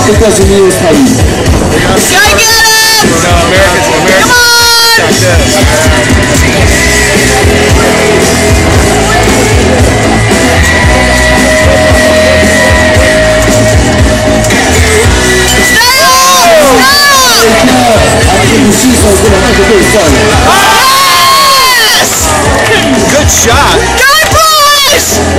États-Unis et Australie. Go get him! No, Americans. Come on! Good shot. Go, boys!